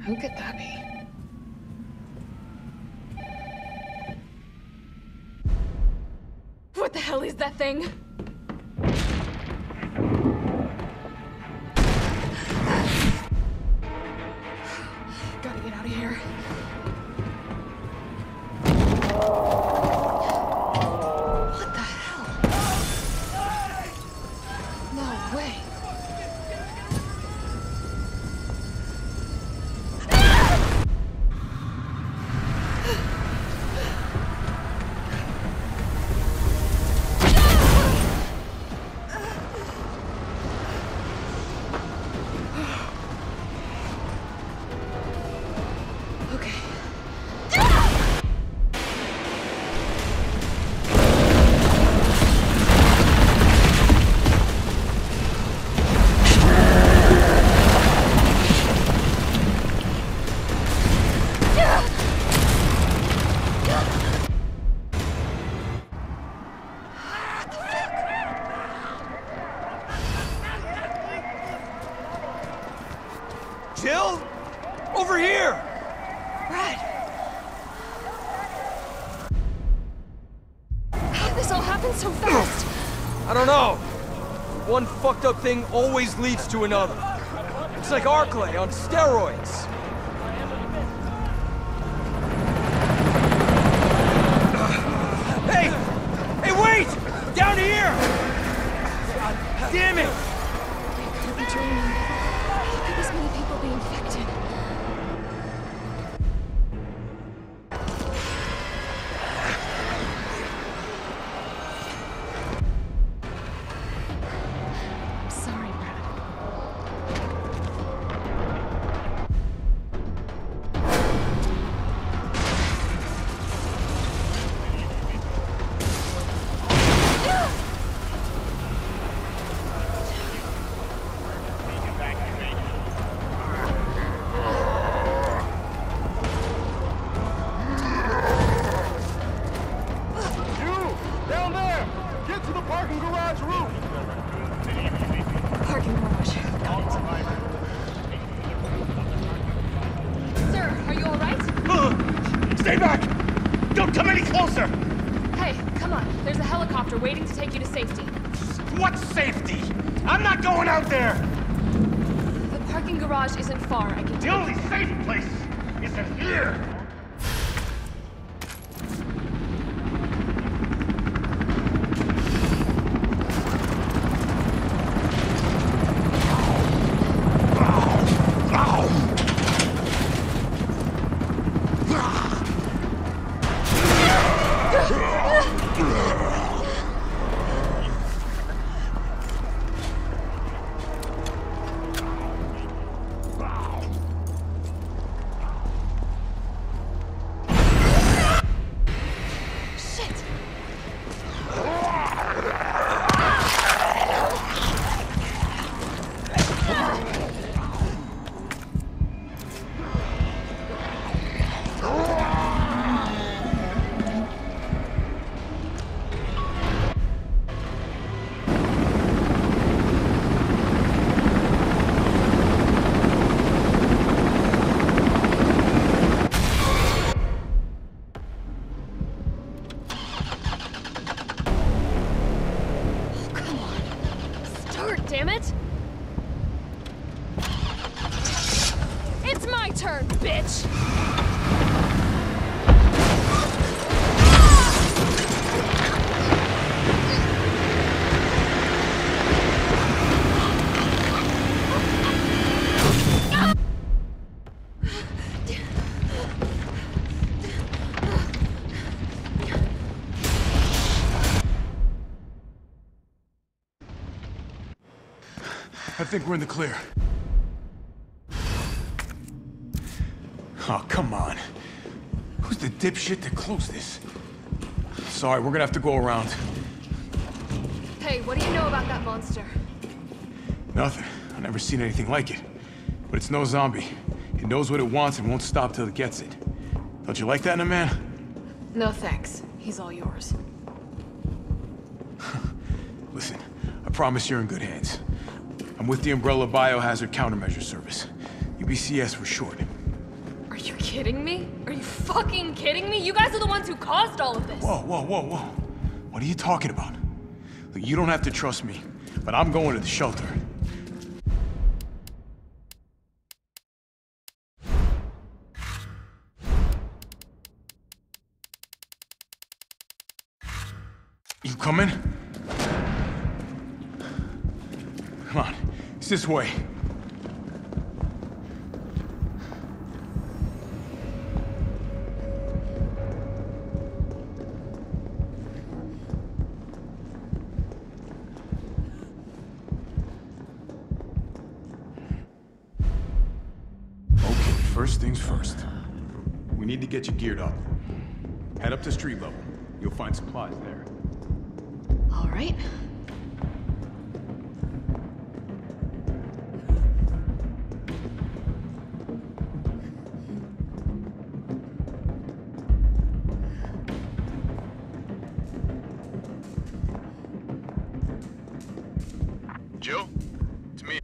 Who could that be? What the hell is that thing? Gotta get out of here. What the hell? No way. Jill? Over here! Brad! How did this all happen so fast? I don't know. One fucked up thing always leads to another. It's like Arklay on steroids. Hey! Hey, wait! Down here! God damn it! I could be dreaming. How could this many people be infected? I'm sorry, Brad. Down there! Get to the parking garage roof! Parking garage. Got it. Sir, are you alright? Stay back! Don't come any closer! Hey, come on. There's a helicopter waiting to take you to safety. What safety? I'm not going out there! The parking garage isn't far. I can The only safe place is in here! Shit! Come on. Start, damn it! It's my turn, bitch! I think we're in the clear. Oh, come on. Who's the dipshit that closed this? Sorry, we're gonna have to go around. Hey, what do you know about that monster? Nothing. I've never seen anything like it. But it's no zombie. It knows what it wants and won't stop till it gets it. Don't you like that in a man? No thanks. He's all yours. Listen, I promise you're in good hands. I'm with the Umbrella Biohazard Countermeasure Service. UBCS for short. kidding me? Are you fucking kidding me? You guys are the ones who caused all of this. Whoa, whoa, whoa, whoa. What are you talking about? Look, you don't have to trust me, but I'm going to the shelter. You coming? Come on, it's this way. First things first. We need to get you geared up. Head up to street level. You'll find supplies there. All right. Jill? It's me.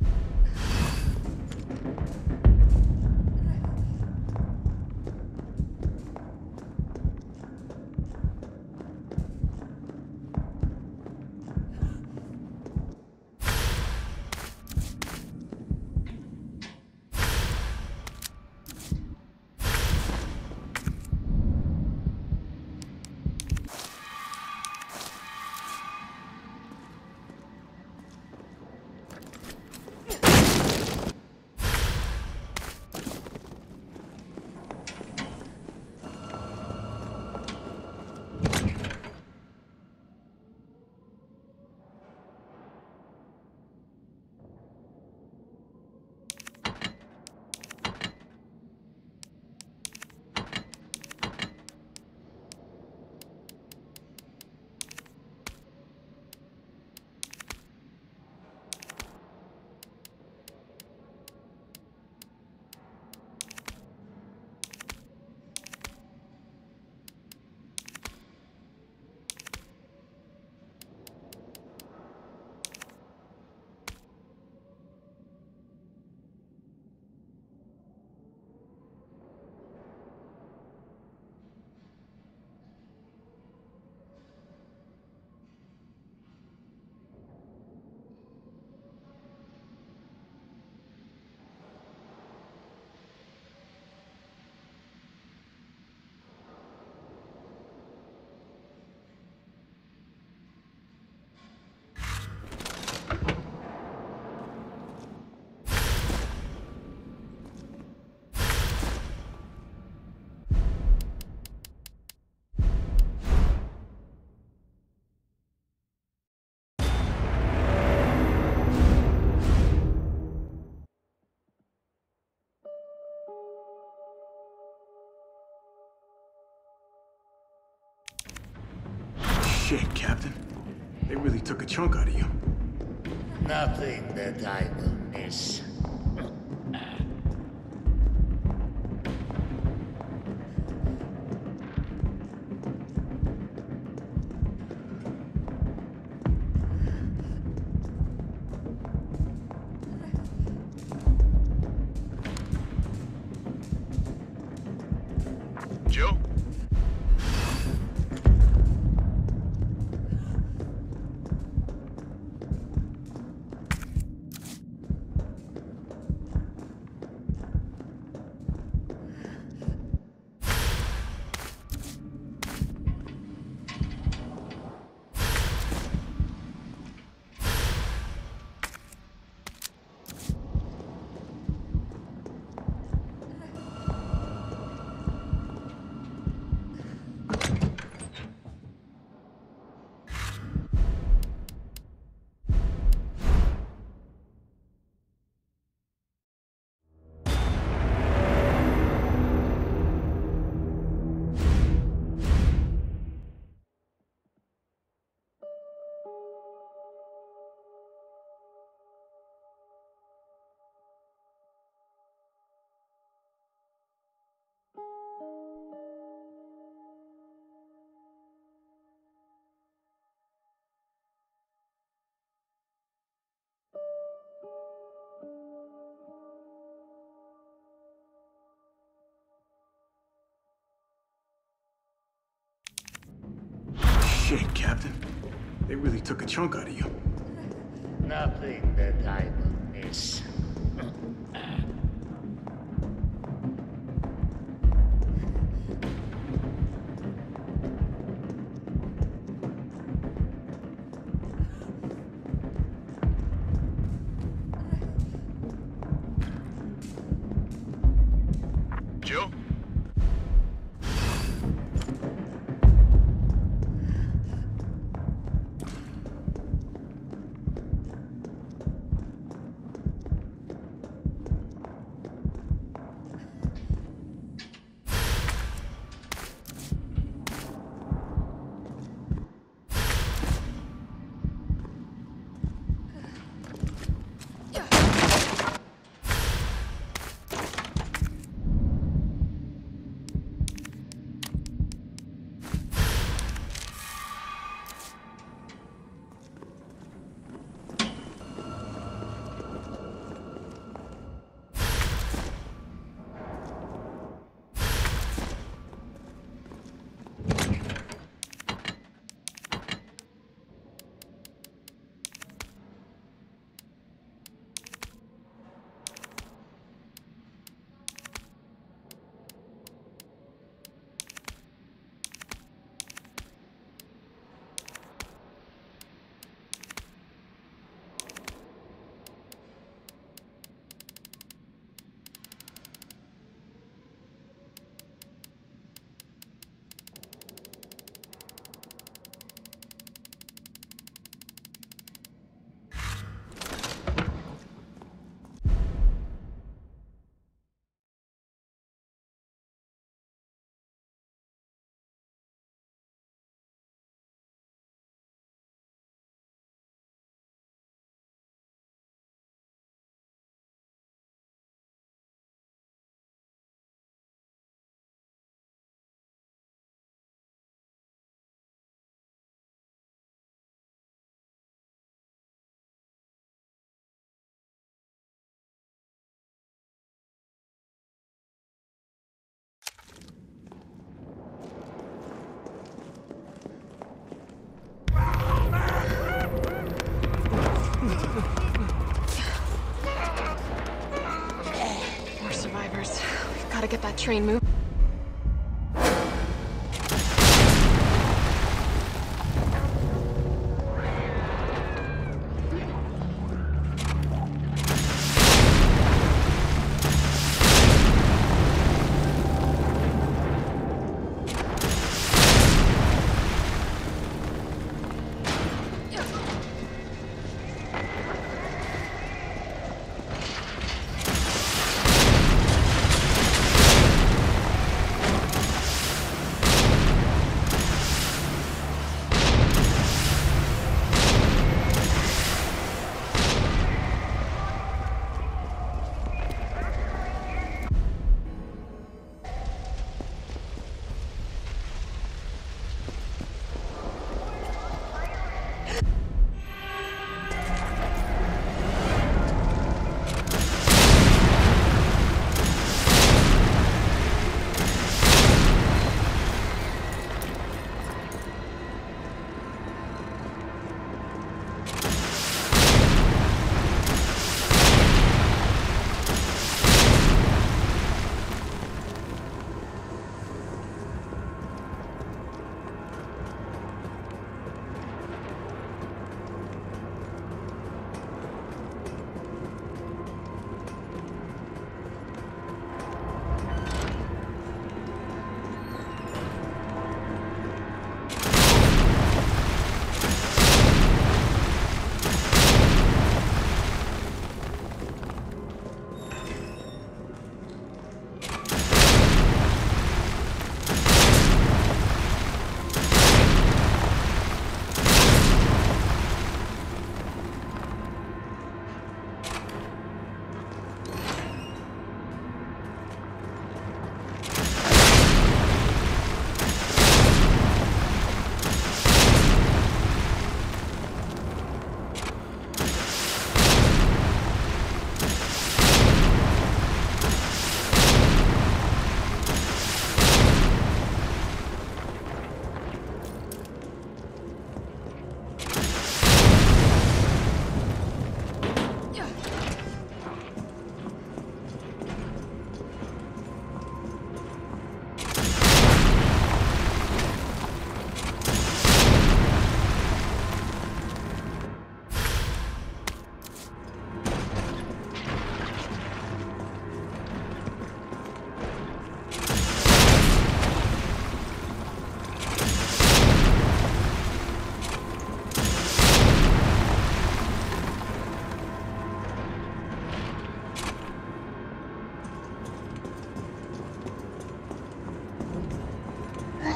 Shit, Captain. They really took a chunk out of you. Nothing that I don't miss. Jill? Shit, Captain. They really took a chunk out of you. Nothing that I will miss. Jill? More survivors. We've got to get that train moving.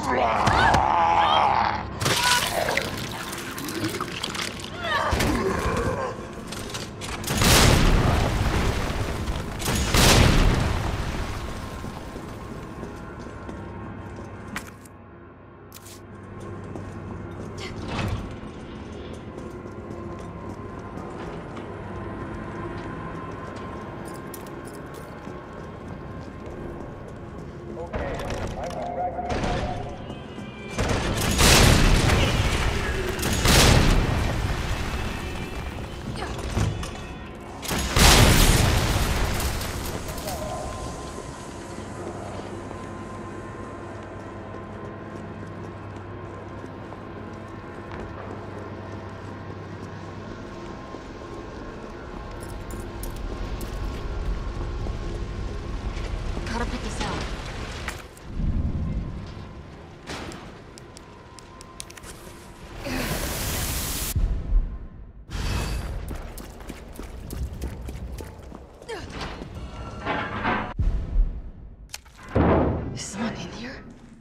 Gotta put this out. Is someone in here?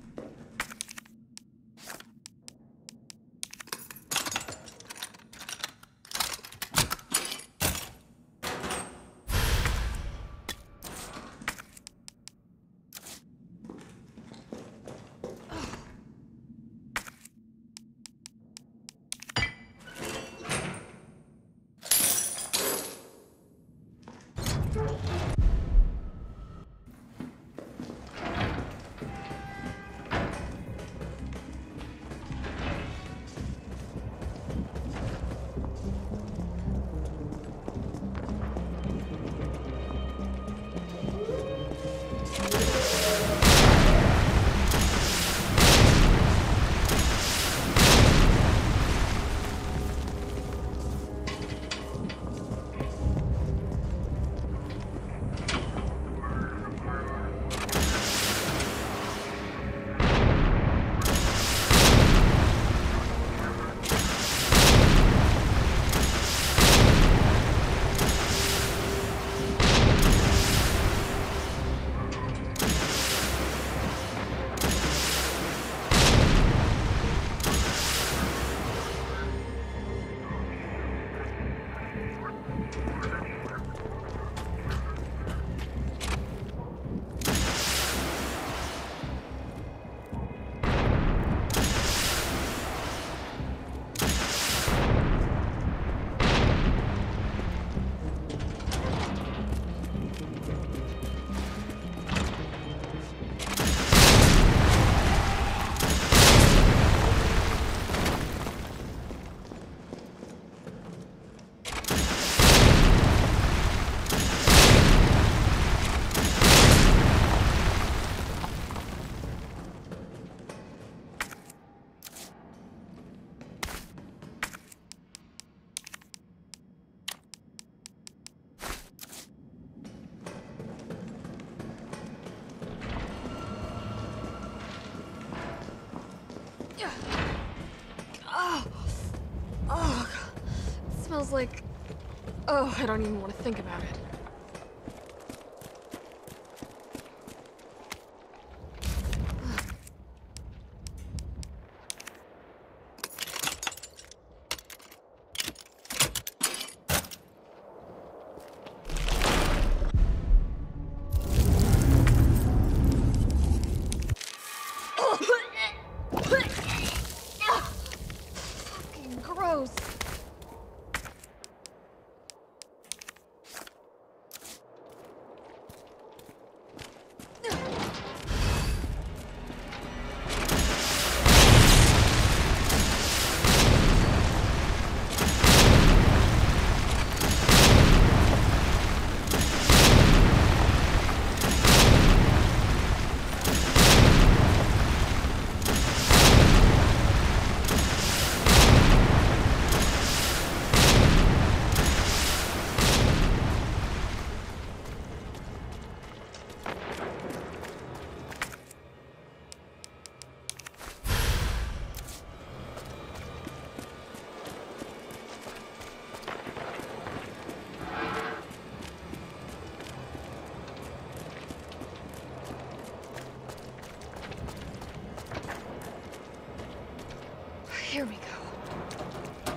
It smells like... Oh, I don't even want to think about it. Fucking gross. Here we go.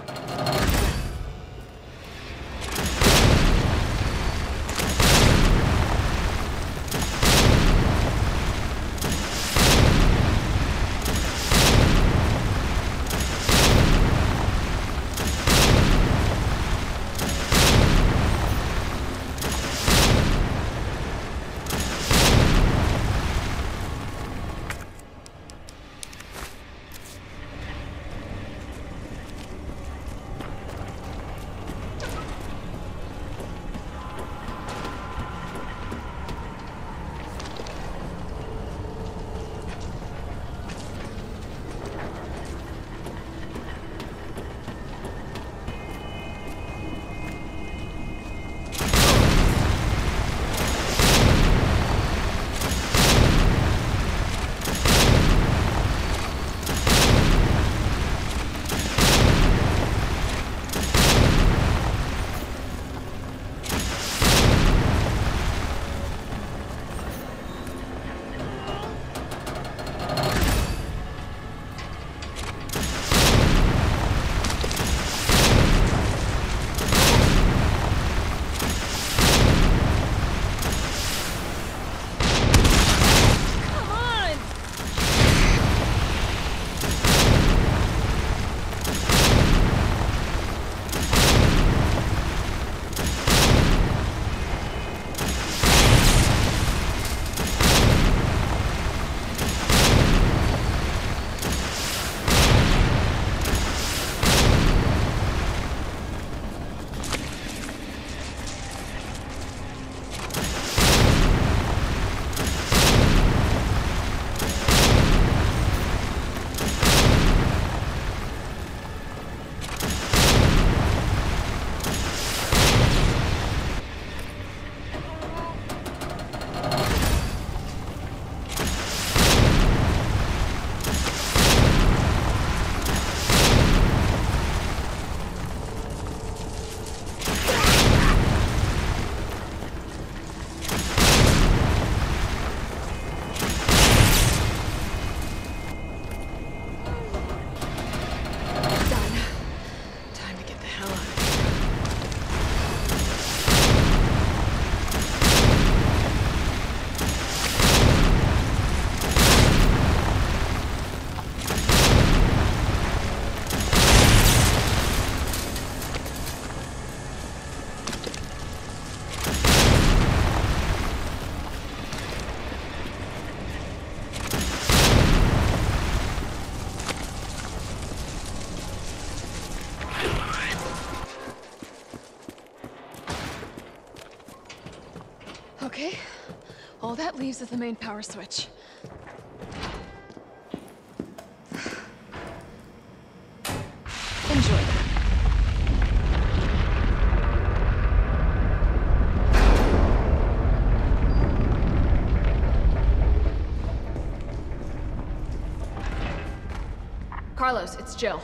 Come on! Done. Time to get the hell out of here. Okay, all that leaves is the main power switch. Enjoy. Carlos, it's Jill.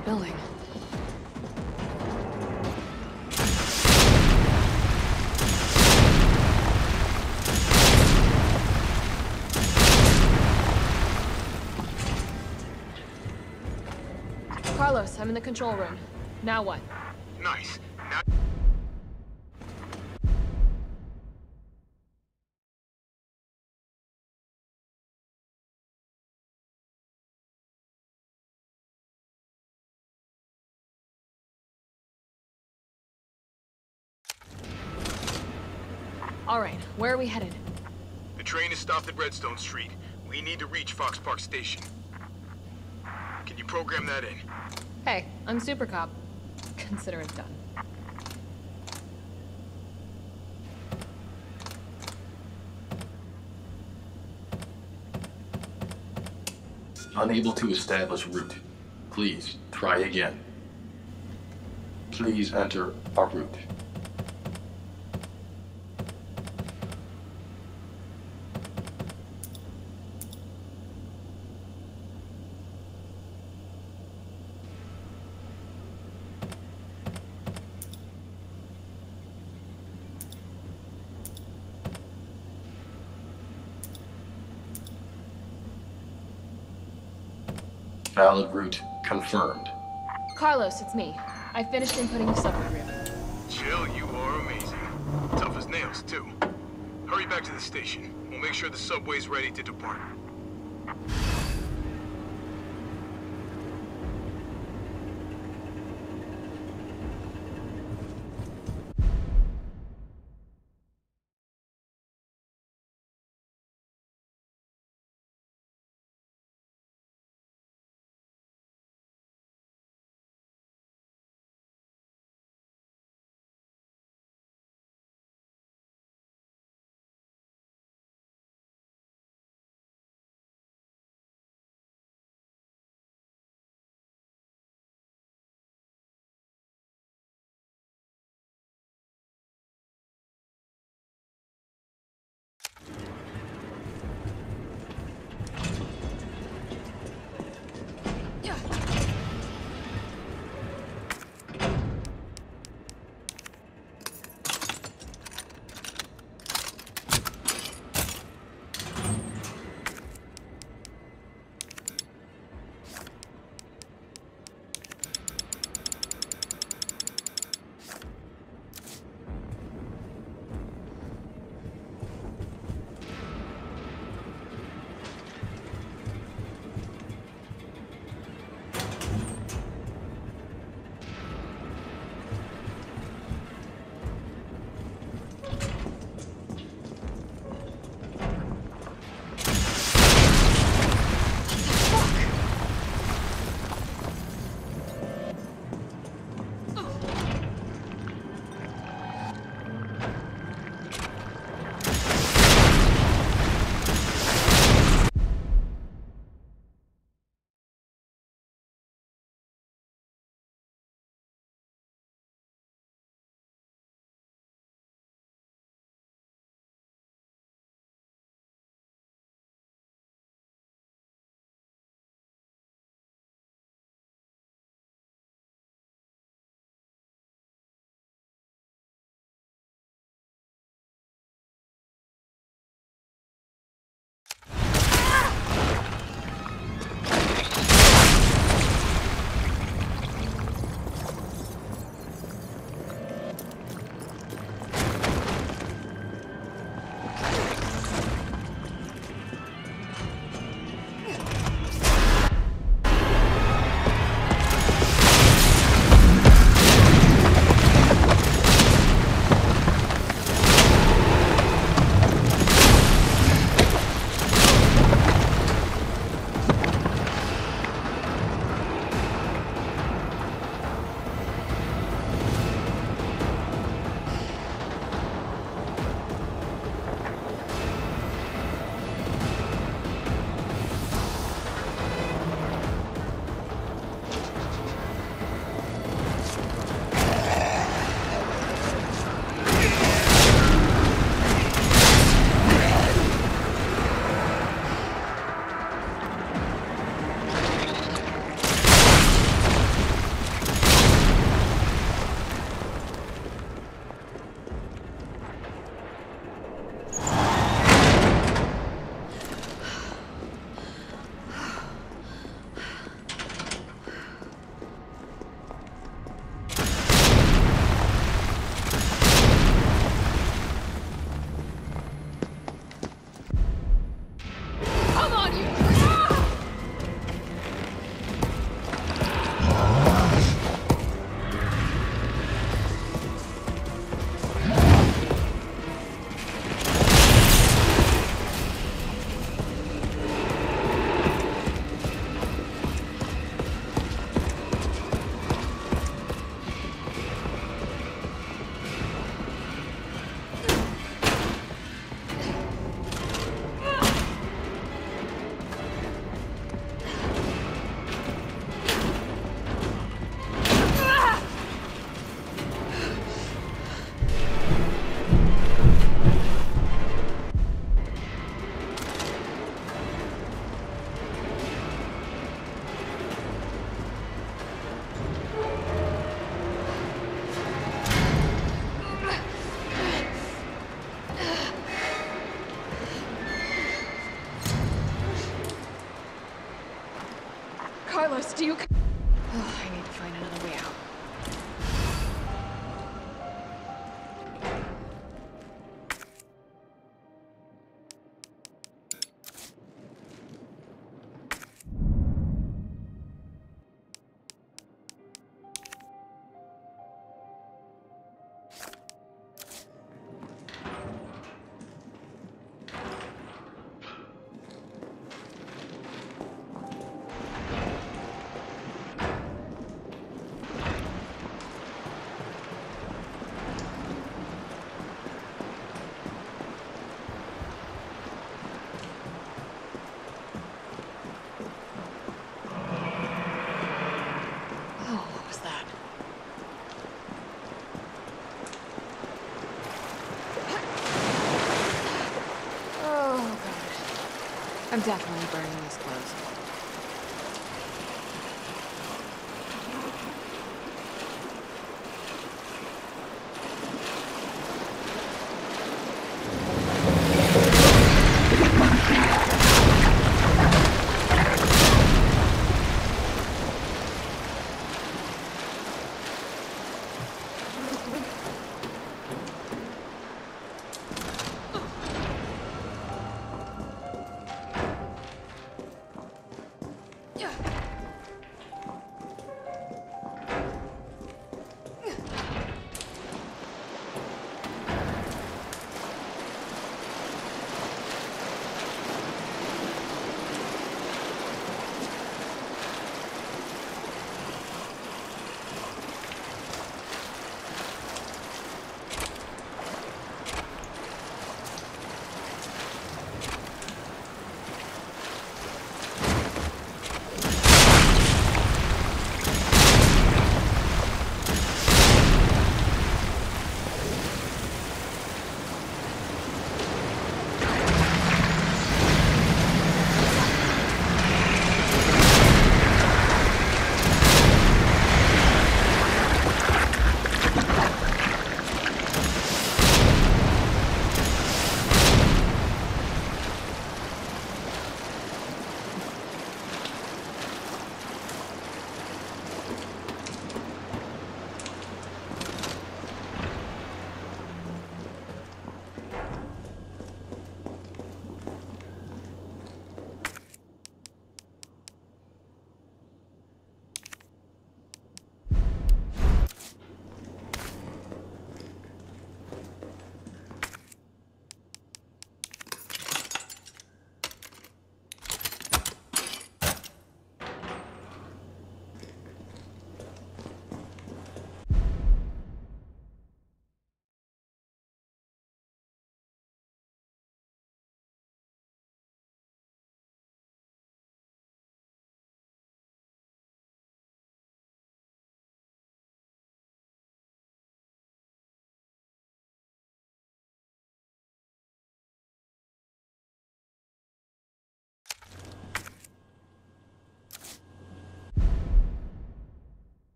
the building. Carlos, I'm in the control room. Now what? Nice. Now... All right, where are we headed? The train is stopped at Redstone Street. We need to reach Fox Park Station. Can you program that in? Hey, I'm Super Cop. Consider it done. Unable to establish route. Please try again. Please enter our route. Valid route confirmed. Carlos, it's me. I finished inputting the subway route. Jill, you are amazing. Tough as nails, too. Hurry back to the station. We'll make sure the subway's ready to depart. Carlos, do you... Oh, I need to find another way out. I'm definitely burning these clothes.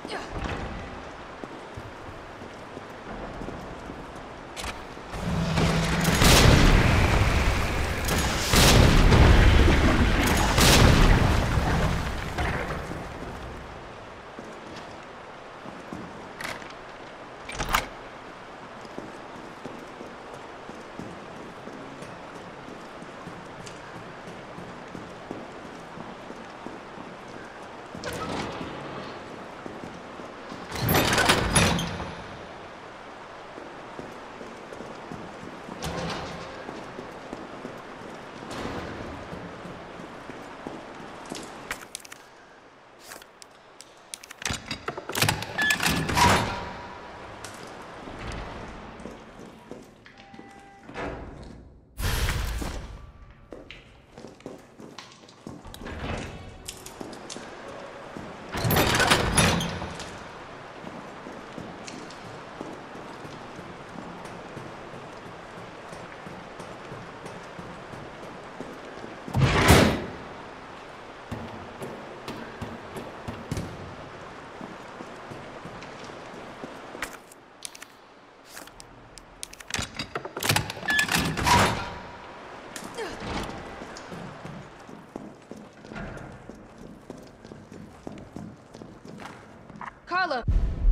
Carla!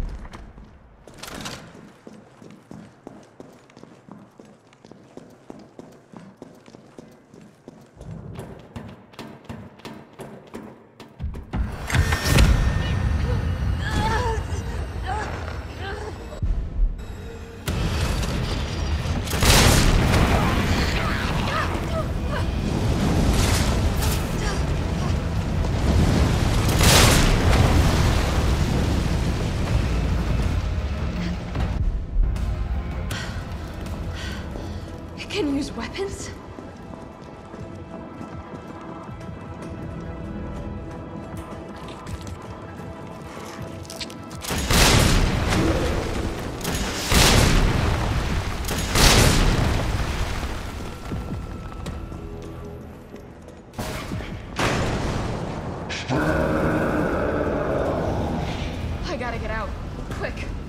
Can use weapons? I gotta get out. Quick.